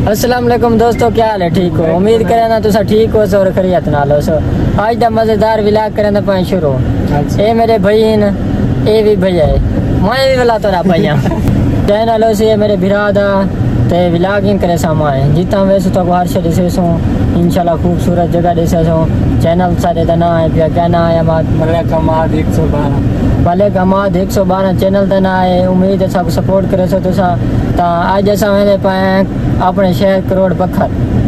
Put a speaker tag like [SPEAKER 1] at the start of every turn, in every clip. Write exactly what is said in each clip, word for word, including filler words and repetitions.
[SPEAKER 1] अस्सलाम वालेकुम दोस्तों, क्या हाल है? ठीक हो? उम्मीद करें ना तुसा ठीक हो सो और खैरियत नाल हो सो। आज दा मजेदार विलाग करें तो पाए शुरू। ए मेरे भाई न ए भी भैया है, मैं भी वाला तोरा भैया चैनल हो से मेरे भिरा दा ते विलागिंग करे सामा है जितना वैसे तो हर शे दिसे सो इंशाल्लाह खूबसूरत जगह दिसे सो। चैनल सारे दा ना है पिया क्या ना है मलिक हमाद एक सौ बारह मलिक हमाद एक सौ बारह चैनल दा ना है। उम्मीद है सब सपोर्ट करे सो तुसा। ता आज असा वेंदे पाए अपने शहर करोड़ पत्थर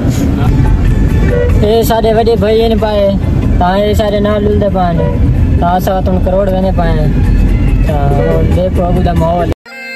[SPEAKER 1] ये सारे बड़े भाई ने पाए ता ये सारे नाल मिलते पाए ता असा तुम करोड़ वेंदे पाए ता देखो अबू दा माहौल।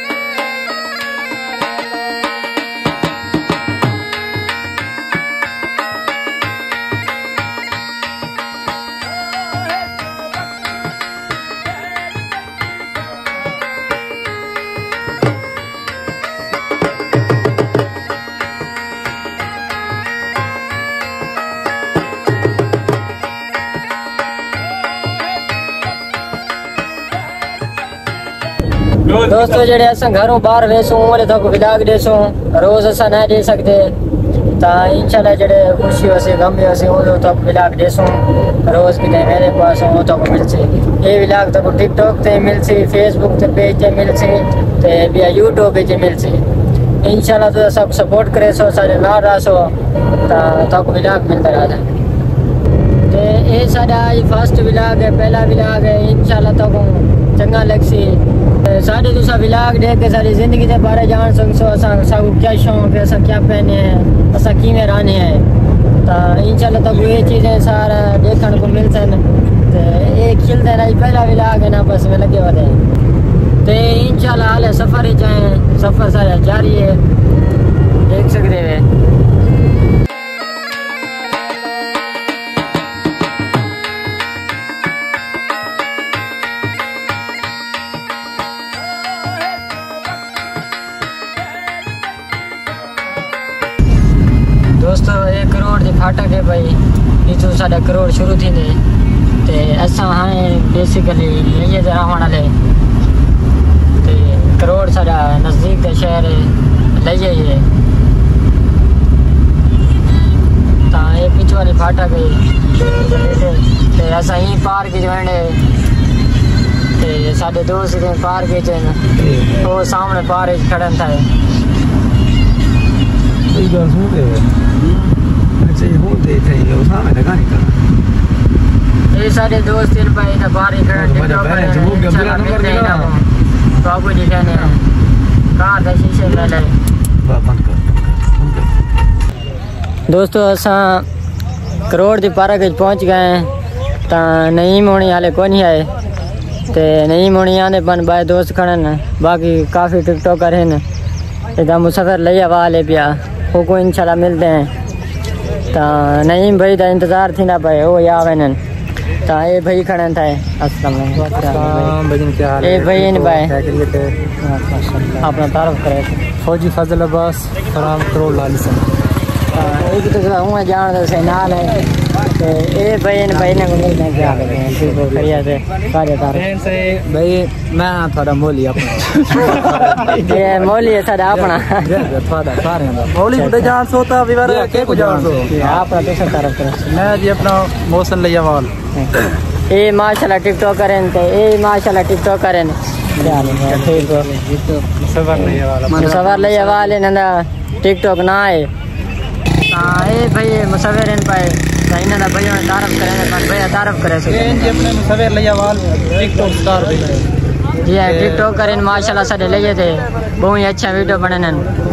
[SPEAKER 1] दोस्तों जेडे अस घरों बाहर वेसू ओले तक विलाग देसू रोज असा ना दे सकते ता इंशाल्लाह जेडे खुशी होसे गम होसे ओले तक विलाग देसू रोज की मेरे पास हो तक मिलसे। ये विलाग तक टिकटॉक ते मिलसे, फेसबुक ते पेज ते मिलसे ते भी यूट्यूब पे मिलसे। इंशाल्लाह तो सब सपोर्ट करे सो सारे ना रासो ता तक विलाग मिलता रहा ते ये साडा फर्स्ट विलाग है, पहला विलाग है। इंशाल्लाह तक चंगा लगसी साढ़े दूसरा विलाग देख के सारी जिंदगी के बारे जान सकसो असा सब क्या शौक है, असा क्या पहने हैं, असा किमें रहने हैं ता इंशाल्लाह तक ये चीज़ें सारा देखने को मिल सन ते एक खिलते रही पहला विलाग है ना बस में लगे होते हैं ते इंशाल्लाह हाल सफ़र जाए सफ़र सारा जारी है देख सकते हैं। दोस्तों एक करोड़ के फाटक है भाई इतो साडा करोड़ शुरू थी ने ते असा हाँ बेसिकली ये जरा होने वाले ते करोड़ साडा नज़दीक के शहर लइए है ता ये पिछ वाले फाटक है ते असा ही पार्क जोड़े ते साडे दोस्त ने पार्क च वो सामने पार्क खड़न था ये सारे दोस्त इन भाई ना बाहर ही खड़े बाबू जी कहने कार का शीशे में ले। दोस्तों असा करोड़ की पार्क पहुंच गए ता नईम होनी हाले को नहीं आए ते नईम होनी आने पन बाय दोस्त खड़न बाकी काफ़ी टिकटॉकर हैं इधर मुसाफिर लिया वाले पिया वो को इंशाल्लाह मिलते हैं ता नईम भाई का इंतज़ार थी ना भाई वो या वैन ता ये भाई खड़े था। अस्सलाम वालेकुम ये भाई ने भाई अपना तारुफ करे फौजी फजल अब्बास फराम करोड़ लाली सन एक तो हूँ जान से नाल है तो ये भाई ने भाई ने मिलते क्या करते हैं ठीक हो खड़िया से सारे तारुफ से भाई मैं थोड़ा मोली अपना ये मोली है सारा अपना थोड़ा सारे मोली बुढ़े जान सोता विवार के को जान सो अपना दूसरा तारुफ करे मैं जी अपना मौसम लियावाल ये माशाल्लाह टिकटॉक करें ते ये माशाल्लाह टिकटॉक करें ठीक हो सवार लियावाल सवार लियावाल नंदा टिकटॉक ना है हां ये भाई मुसविर इन पाए इन्होंने ना भैया तारफ करें पर भैया तारफ करे सो ये अपने मुसविर लियावाल टिकटॉक स्टार जी है टिकटॉक करें माशाल्लाह सारे लिए थे बहुत ही अच्छा वीडियो बने।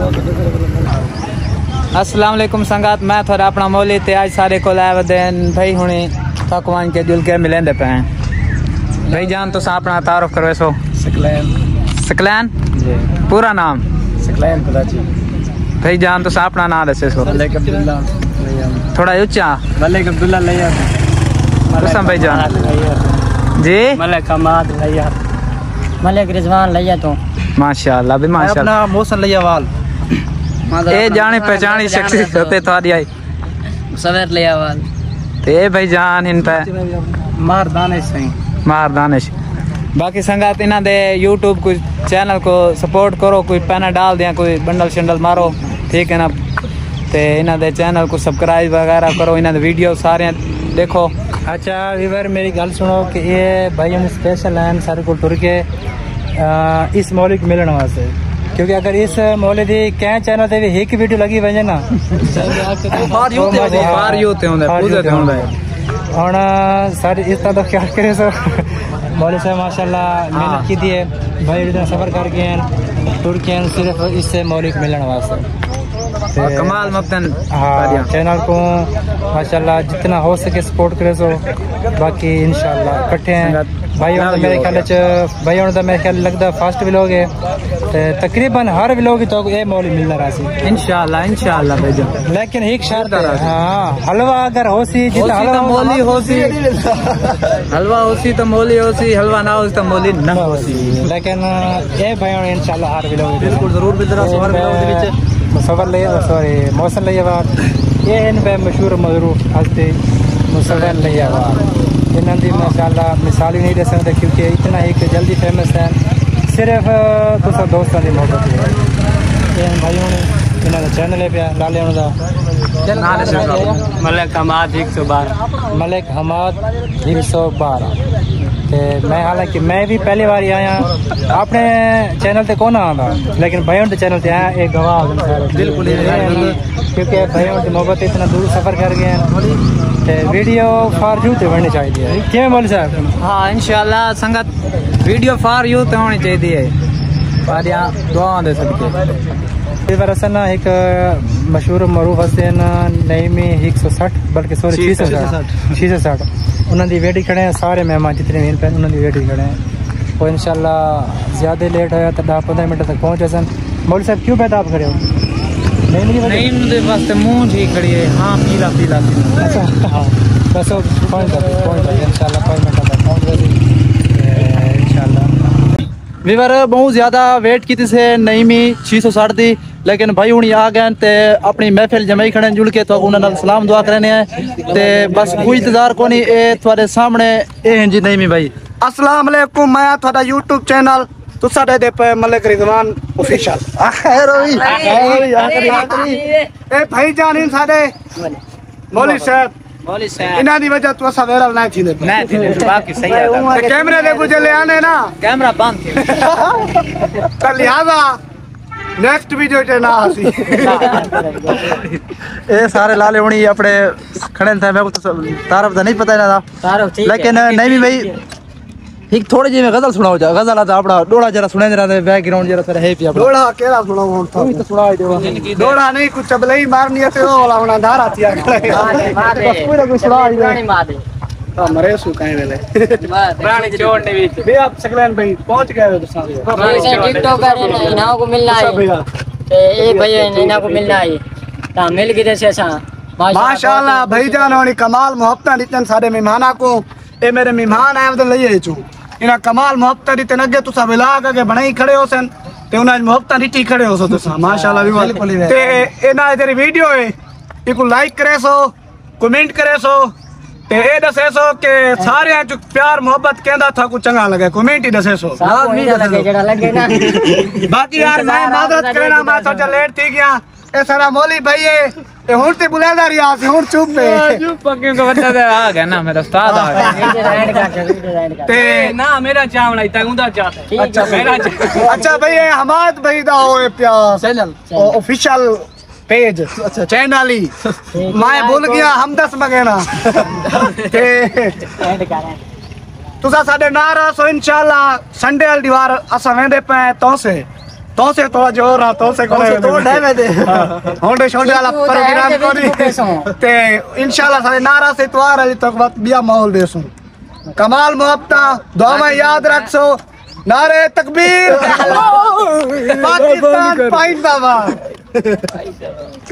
[SPEAKER 2] अस्सलाम वालेकुम संगात मैं थोड़ा अपना मौली ते आज सारे को लाए देन भाई हुने तकवान के जुल के मिलेंदे पे भाई जान तो सा अपना तारुफ करवे सो। सकलैन सकलैन जी पूरा नाम सकलैन कराची भाई जान तो सा अपना नाम दसे सो। मलिक अब्दुल्ला थोड़ा ऊंचा मलिक अब्दुल्ला लिया कसम भाई जान जी मलिक हमाद लिया
[SPEAKER 1] मलिक रिजवान लिया तो
[SPEAKER 2] माशाल्लाह भी माशाल्लाह
[SPEAKER 3] अपना मौसम लिया वाल
[SPEAKER 2] ए जाने पहचानी शख्सियत होते थारी आई
[SPEAKER 1] सवेर लिया वाल
[SPEAKER 2] ते भाई जान इन पे
[SPEAKER 3] मार दानिश सही
[SPEAKER 2] मार दानिश बाकी संगात इन्हों दे यूट्यूब कोई चैनल को सपोर्ट करो, कोई पैना डाल दिया, कोई बंडल शंडल मारो, ठीक है ना। ते इन्हां दे चैनल को सब्सक्राइब वगैरह करो, इन्हां दे वीडियो सारे देखो।
[SPEAKER 3] अच्छा वीवर मेरी गल सुनो कि ये भाई हम स्पेशल हैं सारे को टुर के आ, इस मौलिक मिलने वास्ते, क्योंकि अगर इस मौले दी कैं चैनल ते भी एक वीडियो लगी वजे ना
[SPEAKER 2] बाहर यूथ है, बाहर यूथ होंदा है, पूरे होंदा है।
[SPEAKER 3] और सारे इस तरह तो ख्याल करे सो मौली साहब माशाल्लाह मेहनत की दी है भाई, इतना सफर करके हैं टुर के हैं सिर्फ इससे मौलिक मिलने वास्ते।
[SPEAKER 2] कमाल मब्तन
[SPEAKER 3] हाँ चैनल को माशाल्लाह जितना हो सके सपोर्ट करे सो, बाकी इंशाल्लाह इकट्ठे हैं भाई। और मेरे ख्याल भाई और मेरे ख्याल लगता फर्स्ट व्लॉग है, तकरीबन हर व्लॉग तो ये मौली मिलना रासी
[SPEAKER 2] इंशाल्लाह इंशाल्लाह भाईजान।
[SPEAKER 3] लेकिन एक शर्त है, हाँ हलवा अगर हो सी जितना
[SPEAKER 2] हलवा मौली हो सी हलवा हो सी तो मौली हो सी, हलवा ना हो सी तो मौली ना हो सी।
[SPEAKER 3] लेकिन ये भाई इंशाल्लाह हर व्लॉग
[SPEAKER 2] बिल्कुल जरूर बिल्कुल हर व्लॉग दे विच
[SPEAKER 3] मुसवर ले सॉरी मौसम लियावार ये इन पे मशहूर मजरूफ हस्ती मुसवर लियावार इन्हों की माशाल्लाह मिसाल ही नहीं दे सकते, क्योंकि इतना एक जल्दी फेमस है सिर्फ तुस दोस्तों की मोहब्बत है। भाइयों ने इन्होंने चैनल है पे लाले
[SPEAKER 1] मलिक हमाद एक सौ बारह
[SPEAKER 3] मलिक हमाद एक सौ बारह। मैं हालांकि मैं भी पहली बार आया अपने चैनल ते कौन आंदा, लेकिन भाइयों के चैनल ते आया एक गवाह बिल्कुल, क्योंकि भाइयों की मोहब्बत इतना दूर सफर कर गए हैं, वीडियो फार यूथ बननी चाहिए। क्या मौलवी साहब?
[SPEAKER 2] हाँ इंशाल्लाह संगत वीडियो फार यूथ होनी चाहिए, सारियां दुआओं दे सदके।
[SPEAKER 3] वरसन ना एक मशहूर मरूफ हस्ते नईमी एक सौ सठ बल्कि सॉरी छः सौ साठ छः सौ साठ उन्होंने वेट खड़े हैं, सारे मेहमान जितने भी पे उन्होंने वेट खड़े हैं। और इंशाल्लाह ज़्यादा लेट होया तो दस पंद्रह मिनट तक पहुँचे सन। मौलवी साहब क्यों पैदा आप खड़े हो?
[SPEAKER 2] नहीं दे वास्ते मुंह ही खड़ी है। हाँ पीला पीला
[SPEAKER 3] अच्छा हाँ बस पहुँच जाते पहुँच जाते इंशाल्लाह पाँच मिनट तक पहुँच जाते इंशाल्लाह। वीवर बहुत ज़्यादा वेट की से नईमी छः सौ साठ दी, लेकिन भाई हूँ आ गए ते अपनी महफिल जमाई खड़े जुड़ के तो उन्होंने सलाम दुआ करने हैं ते बस कोई इंतजार को नहीं। ए थोड़े सामने ए हैं जी नईमी भाई।
[SPEAKER 4] अस्सलाम वालेकुम, मैं थोड़ा यूट्यूब चैनल तुसा दे दे पे मलिक रिजवान ऑफिशियल ए भाई जान इन साडे मौलवी साहब
[SPEAKER 2] मौलवी साहब
[SPEAKER 4] इना दी वजह तो सब वायरल नहीं थींदे
[SPEAKER 2] नहीं थी बाकी सही है।
[SPEAKER 4] ते कैमरे दे कुछ ले आने ना
[SPEAKER 2] कैमरा बंद थे
[SPEAKER 4] तो लिहाजा नेक्स्ट वीडियो च ना आसी
[SPEAKER 3] ए सारे लाले हुणी अपने खड़े थे, मेरे को तो तारफ तो नहीं पता है ना, लेकिन नहीं भाई एक थोड़ी जी में गजल सुनाओ जा। गजल आता अपना डोड़ा जरा सुने जरा बैकग्राउंड जरा तेरा है पिया
[SPEAKER 4] डोड़ा केड़ा सुनाओ हुन तो
[SPEAKER 3] तो सुना दे।
[SPEAKER 4] डोड़ा नहीं कुछ चबले ही मारनी है ते ओ वाला होना धारा थिया
[SPEAKER 3] बस पूरा कुछ सुना दे
[SPEAKER 4] हां मरे सु काई वेले
[SPEAKER 2] प्राणी छोड़ने भी
[SPEAKER 4] बे आप सकलैन भाई पहुंच गए हो तुसा
[SPEAKER 1] टिकटॉकर है इन्हां को मिलना है ते ए भाई इन्हां को मिलना है ता मिल गए से सा
[SPEAKER 4] माशाल्लाह भाईजान होनी कमाल मोहब्बत दितन सारे मेहमाना को। ए मेरे मेहमान आए तो लइए चू इना कमाल मोहब्बत दितन अगे तुसा विलाग अगे बनाई खड़े हो सन ते उना मोहब्बत दिती खड़े हो सो तुसा माशाल्लाह भी ते एना तेरी वीडियो है इको लाइक करे सो कमेंट करे सो ते ए दसे सो के सारे जो प्यार मोहब्बत कहंदा था को चंगा लगे कमेंट ही दसे सो
[SPEAKER 1] लगे जेड़ा लगे ना।
[SPEAKER 4] बाकी यार मैं मादरत करना मैं सोचा लेट थी गया ए सारा मौली भाई है ए हुन ते बुलादा रिया से हुन चुप पे
[SPEAKER 2] चुप पक्के को बता दे आ गया ना मेरा उस्ताद आ गया
[SPEAKER 4] ते
[SPEAKER 2] ना मेरा चावला इता गुंदा चाहता
[SPEAKER 4] अच्छा मेरा अच्छा भाई ये हमाद भाई दा होए प्यार चैनल ऑफिशियल पेज चैनल ही मैं भूल गया हम दस मगेना ते तुसा साडे नारा सो इंशाल्लाह संडे वाली दीवार असा वेंदे पे तो से तो से तो जोर रहा तो से कोने तो डे में दे होंडे छोड़े वाला प्रोग्राम कोनी ते इंशाल्लाह सारे नारा से इतवार वाली तक वक्त बिया माहौल देसू कमाल मोहब्बत दुआ में याद रखसो नारे तकबीर पाकिस्तान पाइन बाबा